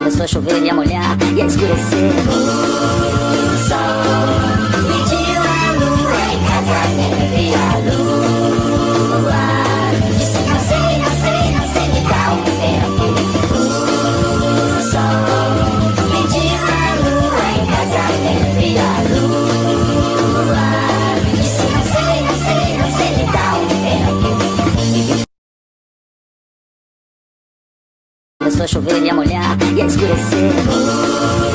Começou a chover e a molhar e a escurecer. O sol pediu a lua em casa, nem vi a lua. Disse não sei, não sei, não sei, me dá um tempo. O sol pediu a lua em casa, nem vi a lua. Disse não sei, não sei, não sei, me dá um tempo. Começou a chover e a molhar e a escurecer.